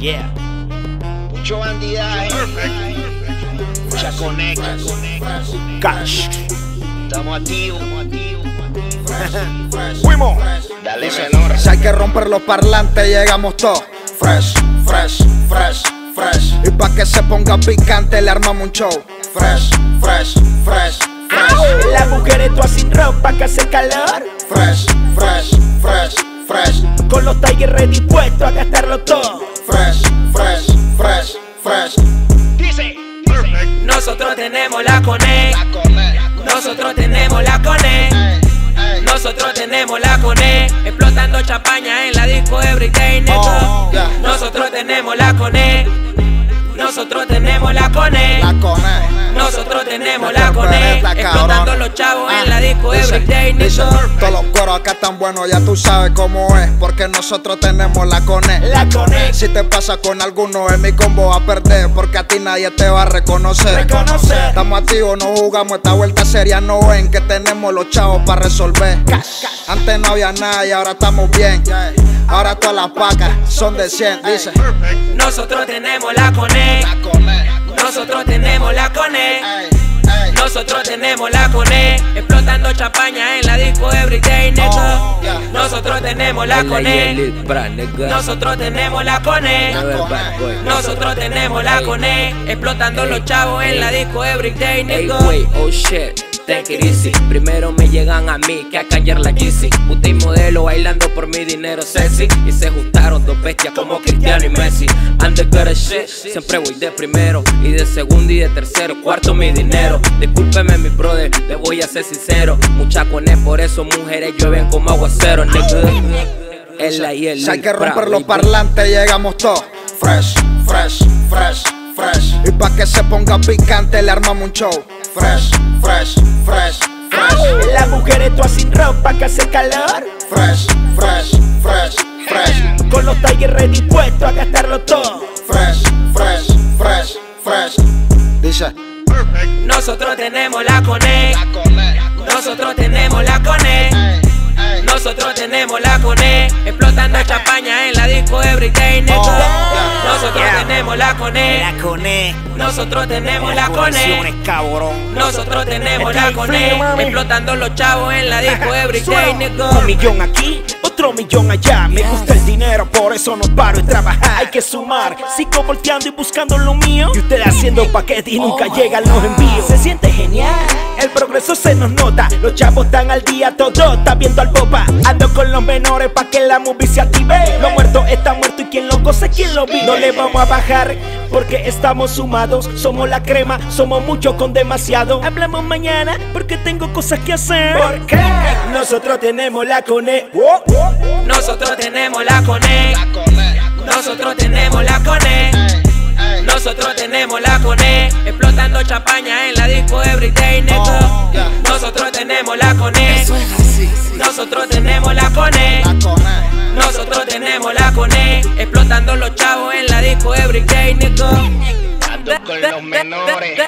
Yeah. Mucho bandidaje, mucha conexa, Cash. estamos activos. Fuimos. Dale menor. Si hay que romper los parlantes, llegamos todos. Fresh, fresh, fresh, fresh. Y pa' que se ponga picante, le armamos un show. Fresh, fresh, fresh, fresh. Las mujeres todas sin ropa que hace calor. Fresh, fresh, fresh, fresh. Con los Tiger dispuestos a gastarlo todo. Fresh, fresh, fresh, fresh. Dice, Nosotros tenemos la Cone. la conexa. Nosotros tenemos la Cone. Nosotros tenemos la Cone. Explotando champaña en la disco everyday, nigga. Oh, yeah. Nosotros tenemos la Cone. Nosotros tenemos la Cone. La conexa. Nosotros tenemos Esta la Cone. perreta, Explotando cabrón. los chavos en la disco Dice, everyday, dice, nigga. todos los coros acá están buenos, ya tú sabes cómo es. Porque nosotros tenemos la conexa. La Cone. Si te pasa con alguno en mi combo va a perder, porque a ti nadie te va a reconocer. Estamos activos, no jugamos, esta vuelta seria no ven que tenemos los chavos para resolver. Antes no había nada y ahora estamos bien. Ahora todas las pacas son de 100, dice. Nosotros tenemos la Cone. La conexa. Nosotros tenemos la Cone. Ey, ey. Nosotros tenemos la Cone. Explotando champaña en la disco everyday, nigga. Oh, yeah. Nosotros tenemos la Cone. Nosotros tenemos la Cone. Nosotros tenemos la Cone. Explotando los chavos en la disco everyday, Hey, nigga. wait, oh shit, take it easy. Primero me llegan a mí que a Kanye la Yeezy. Puta y modelo bailando por mi dinero sexy. Y se juntaron dos bestias como Cristiano y Messi. I'm the good as shit, siempre voy de primero. Y de segundo y de tercero, cuarto mi dinero. Discúlpeme mi brother, le voy a ser sincero. Mucha Cone, por eso mujeres llueven como aguacero, nigga. Es la y el Si hay que Lil Bra, romper los baby. parlantes, llegamos todos. Fresh, fresh, fresh, fresh. Y pa' que se ponga picante, le armamos un show. Fresh, fresh, fresh, fresh. Las mujeres todas sin ropa que hace calor. Fresh, fresh, fresh, fresh. Con los Tiger dispuestos a gastarlo todo. Fresh, fresh, fresh, fresh. Dice, Nosotros tenemos la Cone. La conexa. Nosotros tenemos la Cone. ey, ey. Nosotros tenemos la Cone. Explotando champaña en la disco everyday, nigga. Oh, yeah. Nosotros Yeah. tenemos la Cone. La Cone. Nosotros tenemos la Cone. Conexiones, cabrón. Nosotros tenemos Está la en Cone. frío, mami. Explotando los chavos en la disco everyday, nigga. 1 millón aquí, otro millón allá. Me gusta el dinero, por eso no paro de trabajar. Hay que sumar, sigo volteando y buscando lo mío. Y ustedes haciendo paquetes y nunca llegan los envíos. Se siente genial, el progreso se nos nota. Los chavos están al día, todo está viendo al popa. Ando con los menores pa' que la movie se active. Los muertos están muertos y quien lo goce, quien lo vive. No le vamos a bajar porque estamos sumados. Somos la crema, somos muchos con demasiado. Hablamos mañana porque tengo cosas que hacer. Porque nosotros tenemos la Cone. Nosotros tenemos la Cone. La conexa. Nosotros tenemos la Cone. Ey, ey. Nosotros tenemos la Cone. Explotando champaña en la disco everyday, nigga. Oh, yeah. Nosotros tenemos la Cone. Nosotros tenemos la Cone. La conexa. Nosotros tenemos la Cone. Explotando los chavos en la disco everyday, nigga. Ando con los menores.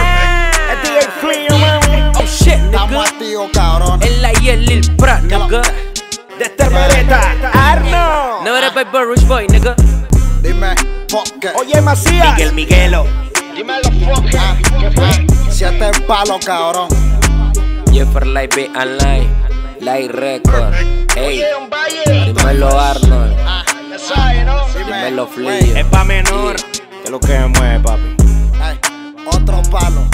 Oh shit, Estamos nigga. activos, cabrón. Es la y el Lil Bra, nigga. De Termereta, Arno. No eres Paper Rich Boy, nigga. Dime, ¿por qué? Oye, Macías. Miguelo. Dímelo, fuck. ¿Qué fue? 7 palos, cabrón. Jeffer Light Be Online, Light Record. Ey, Oye, un valle. dímelo Arnold, Ya sabes, ¿no? dímelo Wey, Flillo. Es pa' menor. Que lo que me mueve, papi. ey, otro palo.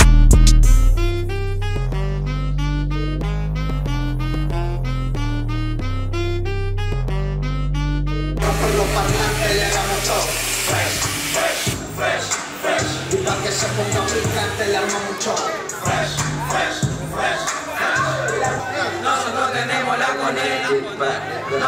Romper los parlantes, llegamos todos. Fresh, fresh, fresh, fresh. Y pa' que se ponga picante, le armamos un show. Fresh, fresh, fresh, fresh. Nosotros tenemos la Cone.